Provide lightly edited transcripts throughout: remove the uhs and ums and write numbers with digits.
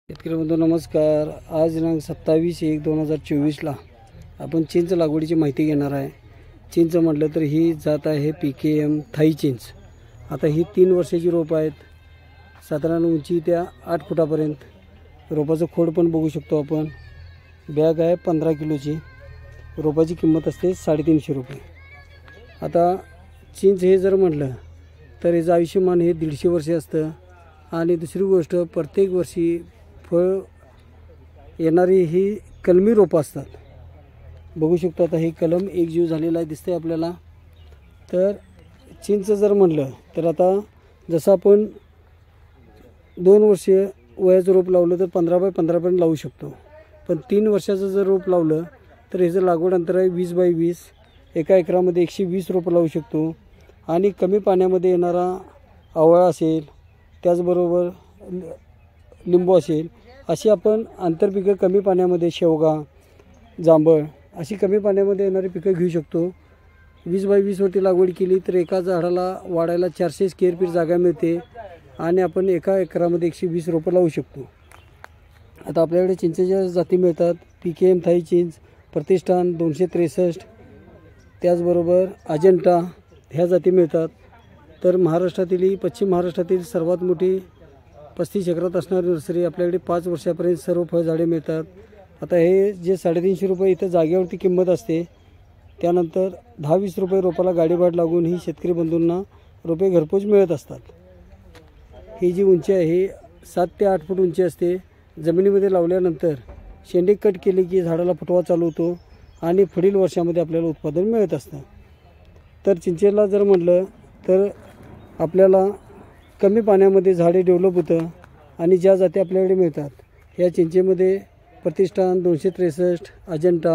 शेतकरी बंधू नमस्कार। आज दिनांक 27/1/2024 आपण चिंच लागवडीची माहिती घेणार आहे। चिंच म्हटलं तर ही जात आहे PKM थाई चिंच। आता ही 3 वर्षाची रोप आहेत। साधारण उंची त्या 8 फुटापर्यंत। रोपाचं खोड पण बघू शकतो आपण। बॅग आहे 15 किलोची। रोपाची किंमत असते 350 रुपये। आता चिंच हे जर म्हटलं तर याचं आयुष्यमान हे 150 वर्षे असतं। आणि दुसरी गोष्ट प्रत्येक वर्षी फळ येणारी ही कलमी रोपं असतात। बघू शकतो आता हे कलम एकजीव झालेला आहे दिसतंय आपल्याला। तर चिंच जर म्हटलं तर आता जसं आपण 2 वर्षे वयाचं रोप लावलं तर 15 बाय 15 पर्यंत लावू शकतो। पण 3 वर्षाचं जर रोप लावलं तर याचं लागवड अंतर आहे 20 बाय 20। एका एकरामध्ये 120 रोपं लावू शकतो। आणि कमी पाण्यामध्ये येणारा आवळा असेल, त्याचबरोबर लिंबू असेल, अशी आपण आंतरपिकं कमी पाण्यामध्ये शेवगा, जांभळ अशी कमी पाण्यामध्ये येणारी पिकं घेऊ शकतो। 20 बाय 20 वरती लागवड केली तर एका झाडाला वाढायला 400 स्क्वेअर फीट जागा मिळते आणि आपण एका एकरामध्ये 120 रोपं लावू शकतो। आता आपल्याकडे चिंचेच्या जाती मिळतात। PKM थाई चिंच, प्रतिष्ठान 263, त्याचबरोबर अजंटा ह्या जाती मिळतात। तर महाराष्ट्रातील पश्चिम महाराष्ट्रातील सर्वात मोठी 35 एकरात असणारी नर्सरी। आपल्याकडे 5 वर्षापर्यंत सर्व फळझाडे मिळतात। आता हे जे 350 रुपये इथं जागेवरती किंमत असते, त्यानंतर 10-20 रुपये रोपाला गाडीभाड लागून ही शेतकरी बंधूंना रोपे घरपोच मिळत असतात। ही जी उंची आहे ही 7 ते 8 फूट उंची असते। जमिनीमध्ये लावल्यानंतर शेंडे कट केले की झाडाला फुटवा चालू होतो आणि पुढील वर्षामध्ये आपल्याला उत्पादन मिळत असतं। तर चिंचेला जर म्हटलं तर आपल्याला कमी पाण्यामध्ये झाडे डेव्हलप होतं आणि ज्या जाती आपल्याकडे मिळतात ह्या चिंचेमध्ये प्रतिष्ठान 263, अजंटा,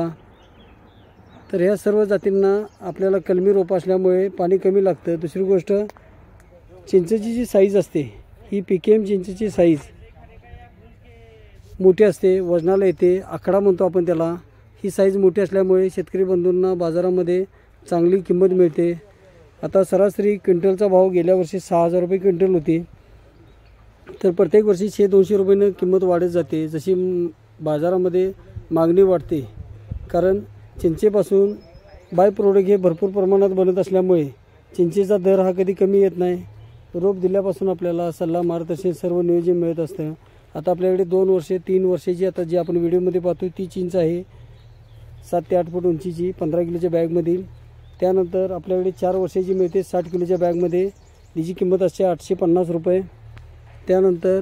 तर ह्या सर्व जातींना आपल्याला कलमी रोप असल्यामुळे पाणी कमी लागतं। दुसरी गोष्ट चिंचेची जी साईज असते ही PKM चिंचेची साईज मोठी असते, वजनाला येते, आकडा म्हणतो आपण त्याला। ही साईज मोठी असल्यामुळे शेतकरी बंधूंना बाजारामध्ये चांगली किंमत मिळते। आता सरासरी क्विंटलचा भाव गेल्या वर्षी 6000 रुपये क्विंटल होती। तर प्रत्येक वर्षी 100-200 रुपयानं किंमत वाढत जाते जशी बाजारामध्ये मागणी वाढते। कारण चिंचेपासून बाय प्रोडक्ट हे भरपूर प्रमाणात बनत असल्यामुळे चिंचेचा दर हा कधी कमी येत नाही। रोप दिल्यापासून आपल्याला सल्ला मार्गदर्शन सर्व नियोजन मिळत असतं। आता आपल्याकडे 2 वर्षे 3 वर्षाची आता जी आपण व्हिडिओमध्ये पाहतो ती चिंच आहे 7 ते 8 फूट उंचीची 15 किलोच्या बॅगमधील। त्यानंतर आपल्याकडे 4 वर्षाची मिळते 60 किलोच्या बॅगमध्ये, तिची किंमत असते 850 रुपये। त्यानंतर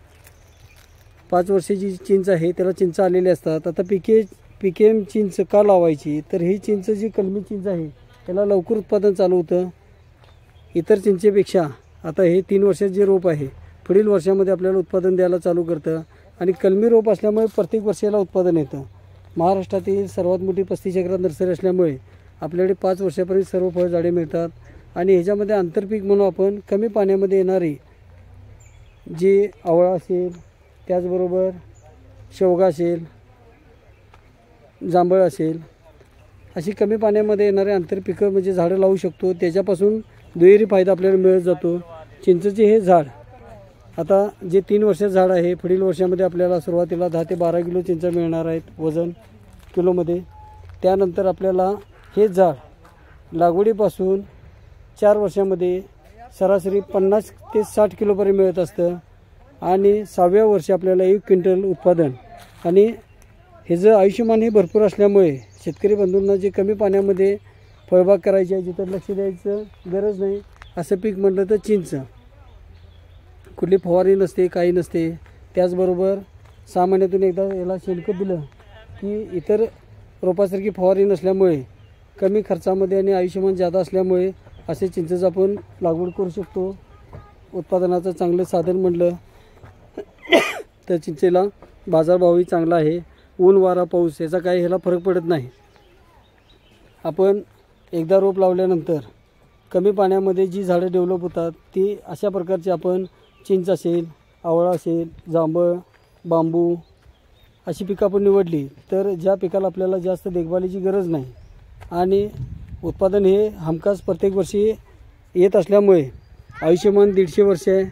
5 वर्षाची चिंच आहे त्याला चिंच आलेले असतात। आता PKM चिंच का लावायची तर ही चिंच जी कलमी चिंच आहे त्याला लवकर उत्पादन चालू होतं इतर चिंचेपेक्षा। आता हे 3 वर्षाचे जे रोप आहे पुढील वर्षामध्ये आपल्याला उत्पादन द्यायला चालू करतं आणि कलमी रोप असल्यामुळे प्रत्येक वर्षाला उत्पादन येतं। महाराष्ट्रातील सर्वात मोठी 35 एकरात नर्सरी असल्यामुळे आपल्याकडे 5 वर्षापर्यंत सर्व फळझाडे मिळतात। आणि ह्याच्यामध्ये आंतरपीक म्हणून आपण कमी पाण्यामध्ये येणारी जे आवळा असेल, त्याचबरोबर शेवगा असेल, जांभळ असेल, अशी कमी पाण्यामध्ये येणारे आंतरपिकं म्हणजे झाडं लावू शकतो। त्याच्यापासून दुहेरी फायदा आपल्याला मिळत जातो। चिंचेचे हे झाड आता जे 3 वर्षाचं झाड आहे पुढील वर्षामध्ये आपल्याला सुरुवातीला 10 ते 12 किलो चिंचा मिळणार आहेत वजन किलोमध्ये। त्यानंतर आपल्याला हे झाड लागवडीपासून 4 वर्षामध्ये सरासरी 50 ते 60 किलोपर्यंत मिळत असतं आणि 6व्या वर्षी आपल्याला 1 क्विंटल उत्पादन। आणि हे जे आयुष्यमान हे भरपूर असल्यामुळे शेतकरी बंधूंना जे कमी पाण्यामध्ये फळबाग करायची आहे जिथं लक्ष द्यायचं गरज नाही असं पीक म्हटलं तर चिंच। कुठली फवारणी नसते, काही नसते। त्याचबरोबर 6 महिन्यातून एकदा याला शेणखत दिलं की इतर रोपासारखी फवारणी नसल्यामुळे कमी खर्चामध्ये आणि आयुष्यमान जादा असल्यामुळे असे चिंचेचं आपण लागवड करू शकतो। उत्पादनाचं चांगलं साधन म्हटलं तर चिंचेला बाजारभावही चांगला आहे। ऊन वारा पाऊस याचा काही ह्याला फरक पडत नाही। आपण एकदा रोप लावल्यानंतर कमी पाण्यामध्ये जी झाडं डेव्हलप होतात ती अशा प्रकारची आपण चिंच असेल, आवळा असेल, जांभळ, बांबू अशी पिकं आपण निवडली तर ज्या पिकाला आपल्याला जास्त देखभालीची गरज नाही आणि उत्पादन हे हमखास प्रत्येक वर्षी येत असल्यामुळे आयुष्यमान 150 वर्ष आहे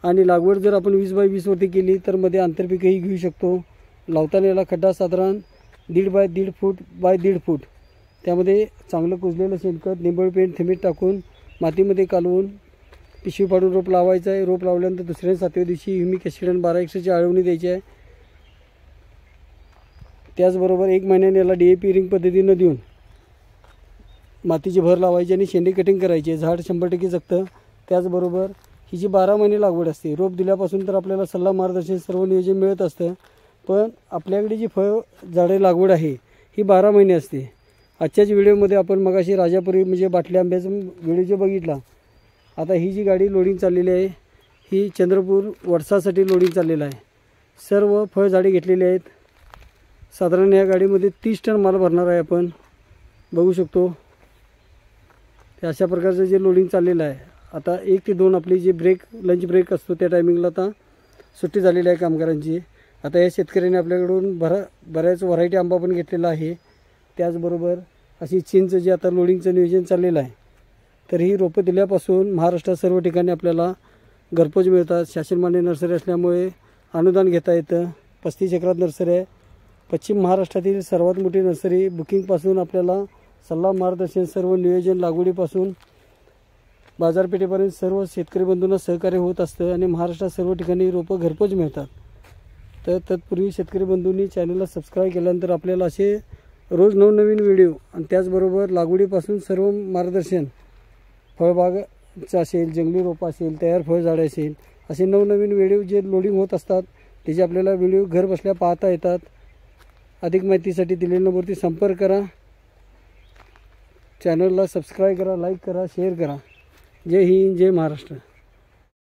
आणि लागवड जर आपण 20 बाय 20 वरती केली तर मध्ये आंतरपीकही घेऊ शकतो. लावताना याला खड्डा साधारण 1.5 बाय 1.5 फूट बाय 1.5 फूट, त्यामध्ये चांगलं कुजलेलं शेणखत, निंबळ पेंट, थिमीट टाकून मातीमध्ये कालवून पिशवी पाडून रोप लावायचं आहे. रोप लावल्यानंतर दुसऱ्या 7व्या दिवशी ह्युमिक ॲसिड आणि 12x ची आळवणी द्यायची आहे. त्याचबरोबर 1 महिन्याने याला DAP रिंग पद्धतीनं देऊन मातीची भर लावायची आणि शेंडे कटिंग करायचे. झाड 100% जगतं. त्याचबरोबर ही जी 12 महिने लागवड असते, रोप दिल्यापासून तर आपल्याला सल्ला मार्गदर्शन सर्व नियोजन मिळत असतं, पण आपल्याकडे जी फळ झाडे लागवड आहे ही 12 महिने असते. आजच्याच व्हिडिओमध्ये आपण मगाशी राजापुरी म्हणजे बाटल्या आंब्याचा व्हिडिओ जो बघितला. आता ही जी गाडी लोडिंग चाललेली आहे ही चंद्रपूर वडसासाठी लोडिंग चाललेलं आहे. सर्व फळ झाडे घेतलेली आहेत. साधारण या गाडीमध्ये 30 टन माल भरणार आहे. आपण बघू शकतो ते अशा प्रकारचं जे लोडिंग चाललेलं आहे. आता 1 ते 2 आपली जे लंच ब्रेक असतो त्या टायमिंगला आता सुट्टी झालेली आहे कामगारांची. आता या शेतकऱ्याने आपल्याकडून बऱ्याच व्हरायटी आंबा पण घेतलेला आहे. त्याचबरोबर अशी चिंच जी आता लोडिंगचं नियोजन चाललेलं आहे. तर ही रोपं दिल्यापासून महाराष्ट्रात सर्व ठिकाणी आपल्याला घरपोच मिळतात. शासनमान्य नर्सरी असल्यामुळे अनुदान घेता येतं. 35 एकरात नर्सरी आहे. पश्चिम महाराष्ट्रातील सर्वात मोठी नर्सरी. बुकिंगपासून आपल्याला सल्ला मार्गदर्शन सर्व नियोजन लागवडीपासून बाजारपेठेपर्यंत सर्व शेतकरी बंधूंना सहकार्य होत असतं आणि महाराष्ट्रात सर्व ठिकाणी रोपं घरपोच मिळतात. तर तत्पूर्वी शेतकरी बंधूंनी चॅनलला सबस्क्राईब केल्यानंतर आपल्याला असे रोज नवनवीन व्हिडिओ आणि त्याचबरोबर लागवडीपासून सर्व मार्गदर्शन, फळबागाचं असेल, जंगली रोपं असेल, तयार फळझाडे असेल, असे नवनवीन व्हिडिओ जे लोडिंग होत असतात त्याचे आपल्याला व्हिडिओ घर बसल्या पाहता येतात. अधिक माहितीसाठी दिलेल्या नंबरवरती संपर्क करा. चॅनलला सबस्क्राईब करा, लाईक करा, शेअर करा. जय हिंद, जय महाराष्ट्र.